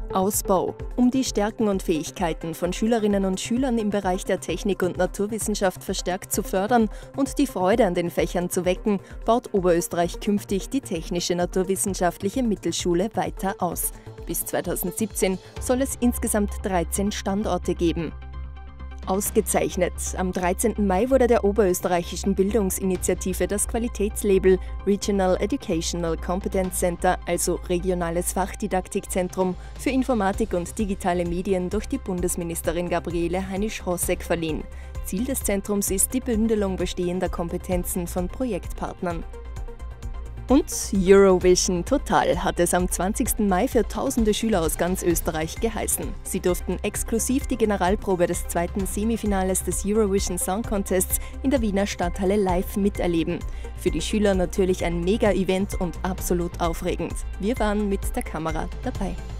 Ausbau. Um die Stärken und Fähigkeiten von Schülerinnen und Schülern im Bereich der Technik und Naturwissenschaft verstärkt zu fördern und die Freude an den Fächern zu wecken, baut Oberösterreich künftig die Technische Naturwissenschaftliche Mittelschule weiter aus. Bis 2017 soll es insgesamt 13 Standorte geben. Ausgezeichnet. Am 13. Mai wurde der Oberösterreichischen Bildungsinitiative das Qualitätslabel Regional Educational Competence Center, also Regionales Fachdidaktikzentrum für Informatik und digitale Medien, durch die Bundesministerin Gabriele Heinisch-Rossek verliehen. Ziel des Zentrums ist die Bündelung bestehender Kompetenzen von Projektpartnern. Und Eurovision Total hat es am 20. Mai für tausende Schüler aus ganz Österreich geheißen. Sie durften exklusiv die Generalprobe des zweiten Semifinales des Eurovision Song Contests in der Wiener Stadthalle live miterleben. Für die Schüler natürlich ein Mega-Event und absolut aufregend. Wir waren mit der Kamera dabei.